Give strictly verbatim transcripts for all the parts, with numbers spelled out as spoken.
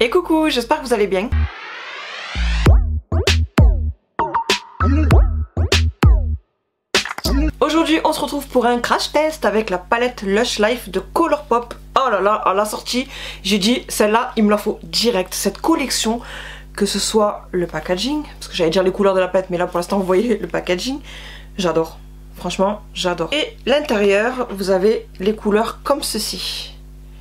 Et coucou, j'espère que vous allez bien. Aujourd'hui on se retrouve pour un crash test avec la palette Lush Life de Colourpop. Oh là là, à la sortie j'ai dit celle-là il me la faut direct, cette collection, que ce soit le packaging, parce que j'allais dire les couleurs de la palette mais là pour l'instant vous voyez le packaging, j'adore, franchement j'adore. Et l'intérieur vous avez les couleurs comme ceci.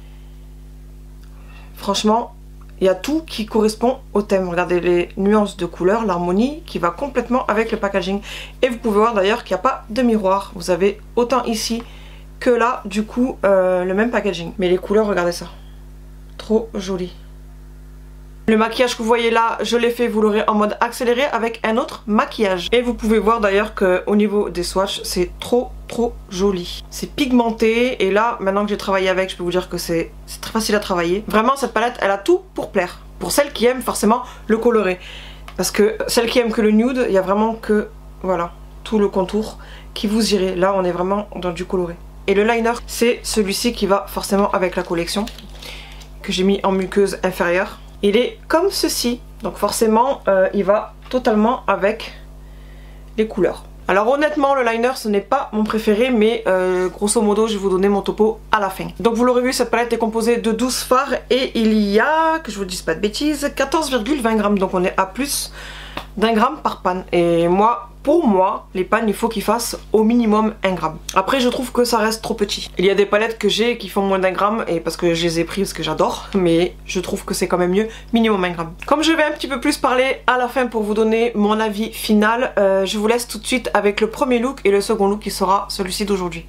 Franchement il y a tout qui correspond au thème. Regardez les nuances de couleurs, l'harmonie qui va complètement avec le packaging. Et vous pouvez voir d'ailleurs qu'il n'y a pas de miroir. Vous avez autant ici que là, du coup, euh, le même packaging. Mais les couleurs, regardez ça. Trop joli. Le maquillage que vous voyez là, je l'ai fait, vous l'aurez en mode accéléré avec un autre maquillage. Et vous pouvez voir d'ailleurs qu'au niveau des swatchs, c'est trop trop joli. C'est pigmenté et là, maintenant que j'ai travaillé avec, je peux vous dire que c'est très facile à travailler. Vraiment, cette palette, elle a tout pour plaire. Pour celles qui aiment forcément le coloré. Parce que celles qui aiment que le nude, il y a vraiment que, voilà, tout le contour qui vous irait. Là, on est vraiment dans du coloré. Et le liner, c'est celui-ci qui va forcément avec la collection, que j'ai mis en muqueuse inférieure. Il est comme ceci, donc forcément euh, il va totalement avec les couleurs. Alors honnêtement le liner ce n'est pas mon préféré, mais euh, grosso modo je vais vous donner mon topo à la fin. Donc vous l'aurez vu, cette palette est composée de douze fards et il y a, que je vous dise pas de bêtises, quatorze virgule vingt grammes, donc on est à plus d'un gramme par panne. Et moi, pour moi, les pannes il faut qu'ils fassent au minimum un gramme. Après je trouve que ça reste trop petit. Il y a des palettes que j'ai qui font moins d'un gramme, et parce que je les ai pris parce que j'adore, mais je trouve que c'est quand même mieux, minimum un gramme. Comme je vais un petit peu plus parler à la fin pour vous donner mon avis final, euh, je vous laisse tout de suite avec le premier look et le second look qui sera celui-ci d'aujourd'hui.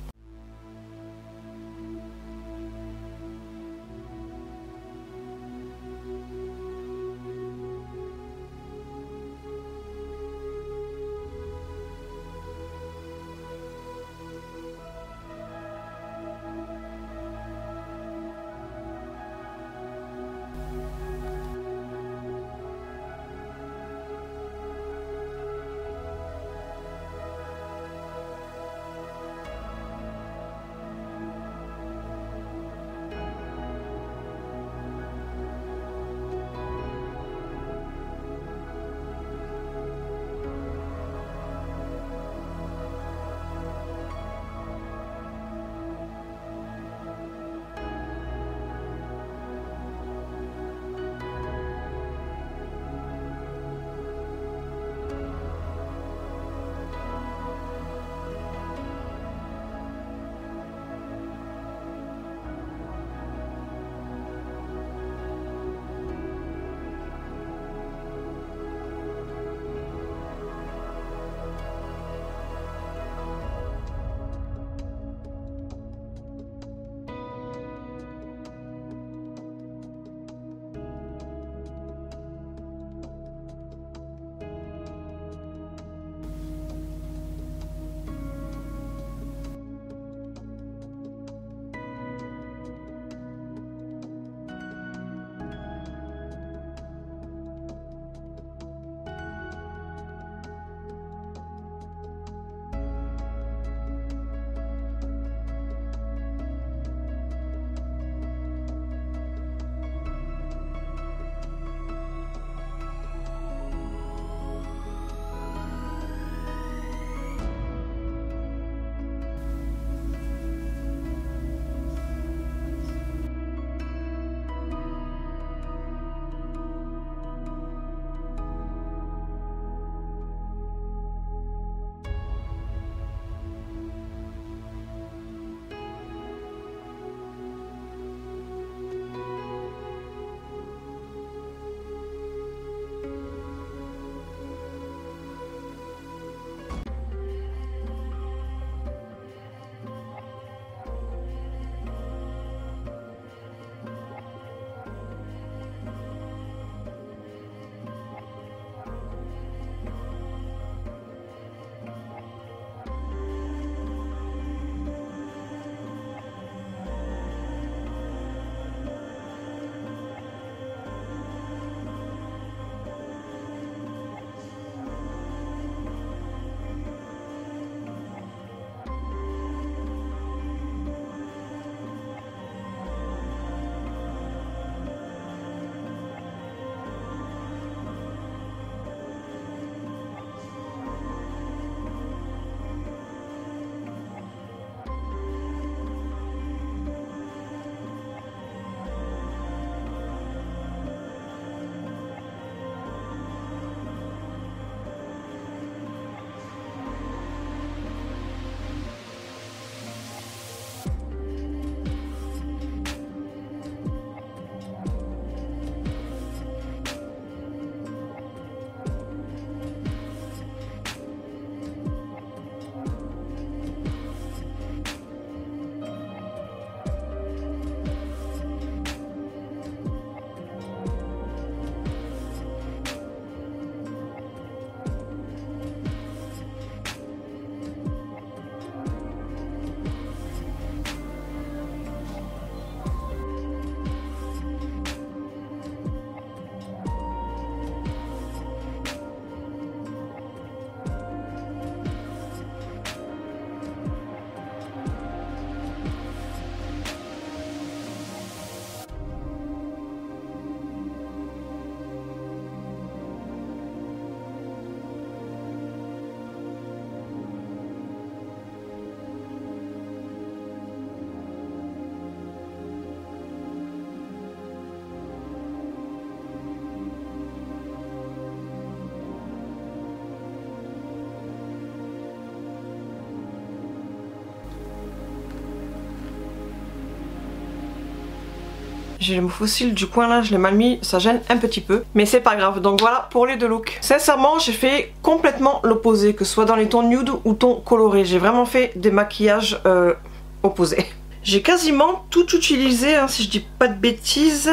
j'ai le fossile du coin là, je l'ai mal mis, ça gêne un petit peu. Mais c'est pas grave, donc voilà pour les deux looks. Sincèrement, j'ai fait complètement l'opposé, que ce soit dans les tons nude ou tons colorés. J'ai vraiment fait des maquillages euh, opposés. J'ai quasiment tout utilisé, hein, si je dis pas de bêtises.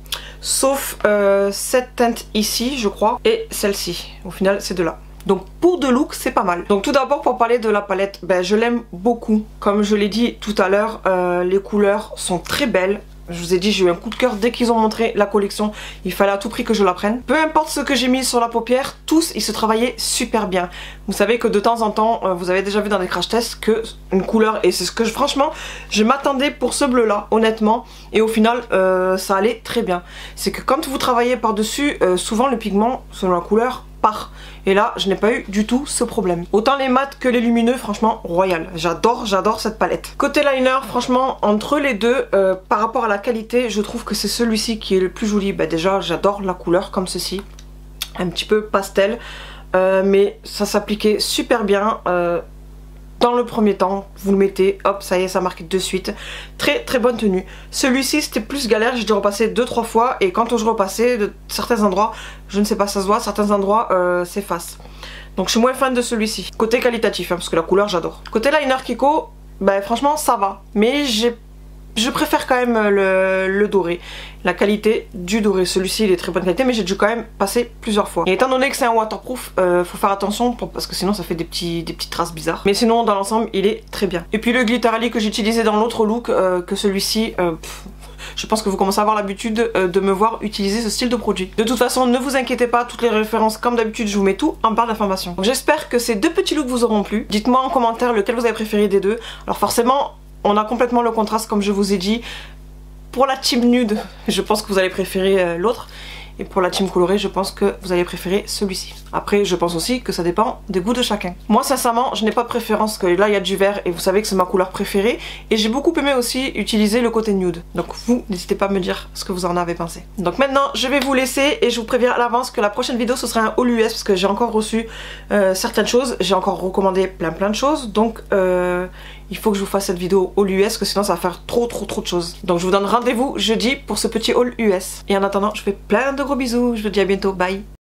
Sauf euh, cette teinte ici, je crois, et celle-ci. Au final, c'est de là. Donc pour deux looks, c'est pas mal. Donc tout d'abord, pour parler de la palette, ben, je l'aime beaucoup. Comme je l'ai dit tout à l'heure, euh, les couleurs sont très belles. Je vous ai dit, j'ai eu un coup de cœur dès qu'ils ont montré la collection. Il fallait à tout prix que je la prenne. Peu importe ce que j'ai mis sur la paupière, tous ils se travaillaient super bien. Vous savez que de temps en temps, vous avez déjà vu dans des crash tests que une couleur, et c'est ce que je, franchement, je m'attendais pour ce bleu là, honnêtement. Et au final, euh, ça allait très bien. C'est que quand vous travaillez par-dessus, euh, souvent le pigment, selon la couleur, part. Et là, je n'ai pas eu du tout ce problème. Autant les mats que les lumineux, franchement, royal. J'adore, j'adore cette palette. Côté liner, franchement, entre les deux, euh, par rapport à la qualité, je trouve que c'est celui-ci qui est le plus joli. Bah déjà, j'adore la couleur comme ceci. Un petit peu pastel. Euh, mais ça s'appliquait super bien. Euh, Dans le premier temps, vous le mettez, hop, ça y est, ça marque de suite. Très très bonne tenue. Celui-ci, c'était plus galère, j'ai dû repasser deux trois fois. Et quand je repassais, de certains endroits, je ne sais pas, ça se voit, certains endroits euh, s'effacent. Donc je suis moins fan de celui-ci. Côté qualitatif, hein, parce que la couleur, j'adore. Côté liner Kiko, bah franchement, ça va. Mais j'ai... je préfère quand même le, le doré. La qualité du doré, celui-ci il est très bonne qualité, mais j'ai dû quand même passer plusieurs fois. Et étant donné que c'est un waterproof, euh, faut faire attention pour, parce que sinon ça fait des, petits, des petites traces bizarres. Mais sinon dans l'ensemble il est très bien. Et puis le Glitterally que j'utilisais dans l'autre look, euh, que celui-ci, euh, je pense que vous commencez à avoir l'habitude euh, de me voir utiliser ce style de produit. De toute façon, ne vous inquiétez pas, toutes les références comme d'habitude je vous mets tout en barre d'informations. J'espère que ces deux petits looks vous auront plu. Dites-moi en commentaire lequel vous avez préféré des deux. Alors forcément, on a complètement le contraste comme je vous ai dit. Pour la team nude, je pense que vous allez préférer euh, l'autre. Et pour la team colorée, je pense que vous allez préférer celui-ci. Après, je pense aussi que ça dépend des goûts de chacun. Moi, sincèrement, je n'ai pas de préférence, que là, il y a du vert et vous savez que c'est ma couleur préférée. Et j'ai beaucoup aimé aussi utiliser le côté nude. Donc vous, n'hésitez pas à me dire ce que vous en avez pensé. Donc maintenant, je vais vous laisser et je vous préviens à l'avance que la prochaine vidéo, ce sera un haul U S parce que j'ai encore reçu euh, certaines choses. J'ai encore recommandé plein plein de choses. Donc euh, il faut que je vous fasse cette vidéo haul U S, parce que sinon ça va faire trop trop trop de choses. Donc je vous donne rendez-vous jeudi pour ce petit haul U S. Et en attendant, je fais plein de gros bisous. Je vous dis à bientôt. Bye.